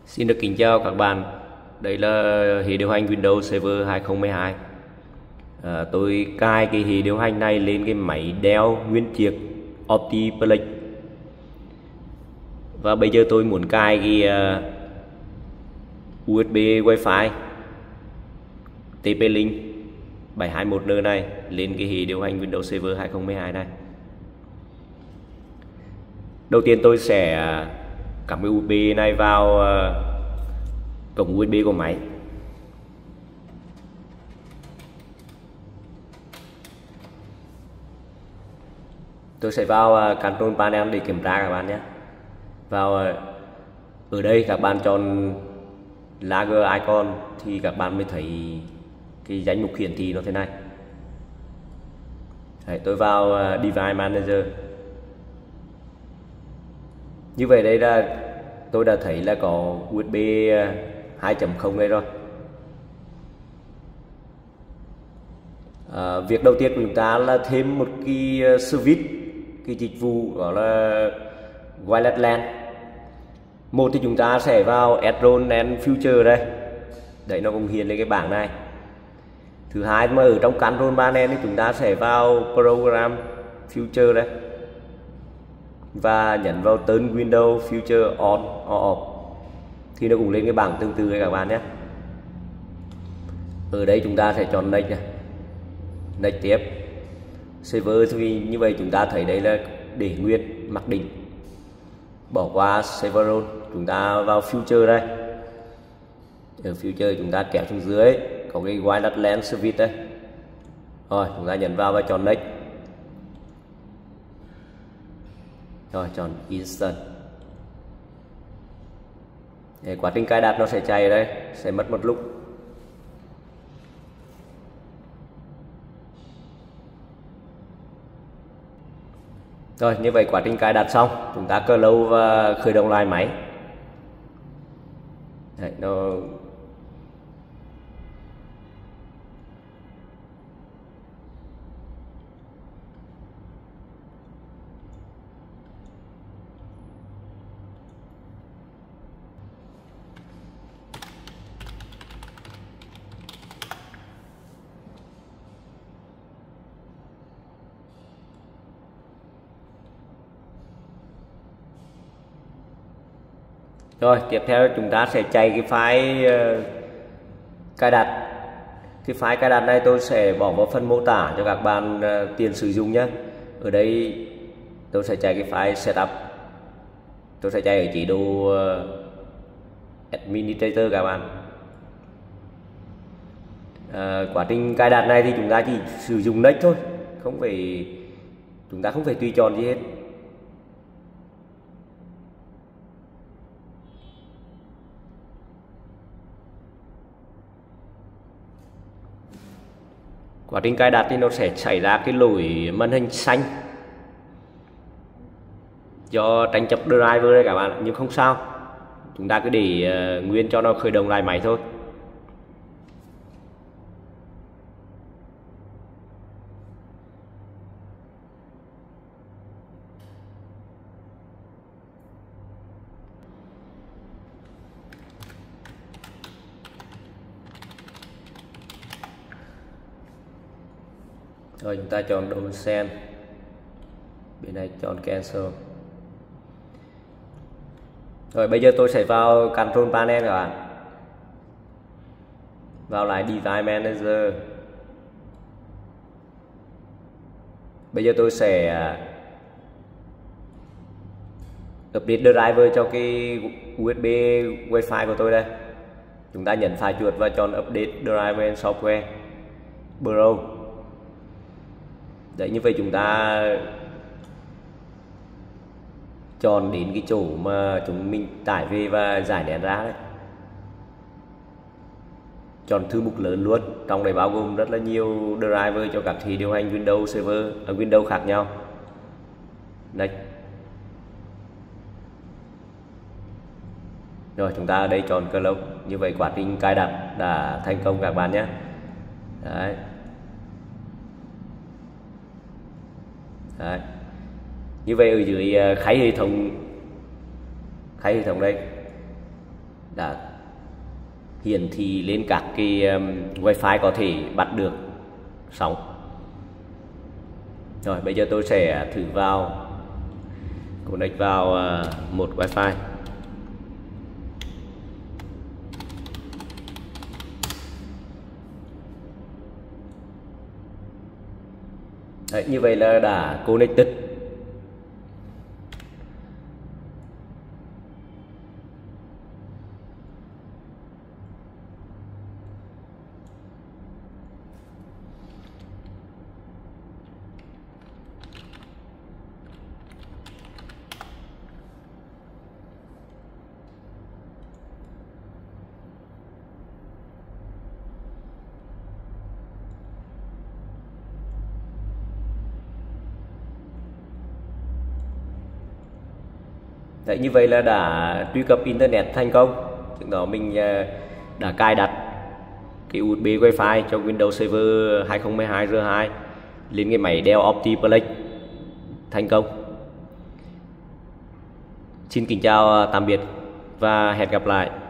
Xin được kính chào các bạn. Đây là hệ điều hành Windows Server 2012. Tôi cài cái hệ điều hành này lên cái máy Dell nguyên chiếc Optiplex. Và bây giờ tôi muốn cài cái USB Wi-Fi TP-Link 721N này lên cái hệ điều hành Windows Server 2012 này. Đầu tiên tôi sẽ cắm cái USB này vào cổng USB của máy. Tôi sẽ vào Control Panel để kiểm tra các bạn nhé. Vào ở đây các bạn chọn Lager Icon thì các bạn mới thấy cái danh mục hiển thị nó thế này. Đấy, tôi vào Device Manager. Như vậy đây là tôi đã thấy là có USB 2.0 đây rồi. Việc đầu tiên của chúng ta là thêm một cái service, cái dịch vụ gọi là Wireless LAN. Một thì chúng ta sẽ vào Add-on and Future đây. Đấy, nó cũng hiện lên cái bảng này. Thứ hai mà ở trong Control Panel thì chúng ta sẽ vào Program Future đây và nhấn vào Turn Windows Future On or Off thì nó cũng lên cái bảng tương tự các bạn nhé. Ở đây chúng ta sẽ chọn Next này, Next tiếp. Server thì như vậy chúng ta thấy đây là để nguyên mặc định, bỏ qua Server Role. Chúng ta vào Future đây. Ở Future chúng ta kéo xuống dưới có cái Wireless LAN Service đây. Rồi chúng ta nhấn vào và chọn Next. Rồi chọn Instant. Để quá trình cài đặt nó sẽ chạy ở đây, sẽ mất một lúc. Rồi như vậy quá trình cài đặt xong, chúng ta close và khởi động lại máy. Đấy, nó Rồi tiếp theo chúng ta sẽ chạy cái file cài đặt. Cái file cài đặt này tôi sẽ bỏ vào phần mô tả cho các bạn tiện sử dụng nhé. Ở đây tôi sẽ chạy cái file setup. Tôi sẽ chạy ở chế độ administrator các bạn. Quá trình cài đặt này thì chúng ta chỉ sử dụng Next thôi, chúng ta không phải tùy chọn gì hết. Quá trình cài đặt thì nó sẽ xảy ra cái lỗi màn hình xanh do tranh chấp driver đây các bạn, nhưng không sao, chúng ta cứ để nguyên cho nó khởi động lại máy thôi. Rồi chúng ta chọn Don't Send, bên này chọn Cancel. Rồi bây giờ tôi sẽ vào Control Panel các bạn, vào lại Device Manager. Bây giờ tôi sẽ update driver cho cái USB Wi-Fi của tôi đây. Chúng ta nhấn phải chuột và chọn Update Driver and Software Browse. Đấy, như vậy chúng ta chọn đến cái chỗ mà chúng mình tải về và giải nén ra đấy. Chọn thư mục lớn luôn, trong đấy bao gồm rất là nhiều driver cho các hệ điều hành Windows Server, Windows khác nhau. Đấy. Rồi chúng ta ở đây chọn close. Như vậy quá trình cài đặt đã thành công các bạn nhé. Đấy. Đấy. Như vậy ở dưới khay hệ thống đây đã hiển thị lên các cái wifi có thể bắt được sóng. Rồi bây giờ tôi sẽ thử vào connect vào một wifi. Đấy, như vậy là đã connected. Đấy, như vậy là đã truy cập internet thành công. Trước đó mình đã cài đặt cái USB Wi-Fi cho Windows Server 2012 R2 lên cái máy Dell Optiplex thành công. Xin kính chào tạm biệt và hẹn gặp lại.